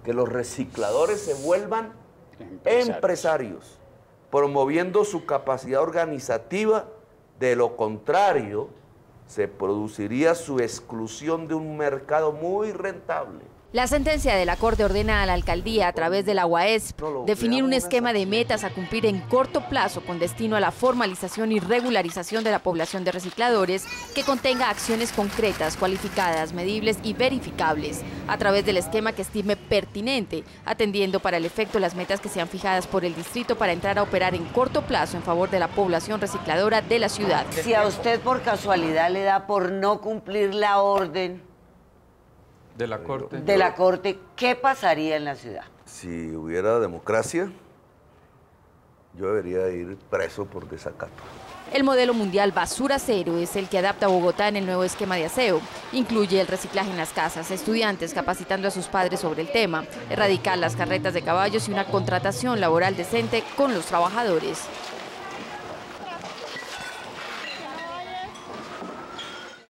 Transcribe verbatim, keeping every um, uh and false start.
que los recicladores se vuelvan empresarios. empresarios, promoviendo su capacidad organizativa. De lo contrario, se produciría su exclusión de un mercado muy rentable. La sentencia de la Corte ordena a la alcaldía, a través de la U A E S P, definir un esquema de metas a cumplir en corto plazo con destino a la formalización y regularización de la población de recicladores, que contenga acciones concretas, cualificadas, medibles y verificables, a través del esquema que estime pertinente, atendiendo para el efecto las metas que sean fijadas por el distrito para entrar a operar en corto plazo en favor de la población recicladora de la ciudad. Si a usted por casualidad le da por no cumplir la orden de la Corte, de la Corte, ¿qué pasaría en la ciudad? Si hubiera democracia, yo debería ir preso por desacato. El modelo mundial Basura Cero es el que adapta a Bogotá en el nuevo esquema de aseo. Incluye el reciclaje en las casas, estudiantes capacitando a sus padres sobre el tema, erradicar las carretas de caballos y una contratación laboral decente con los trabajadores.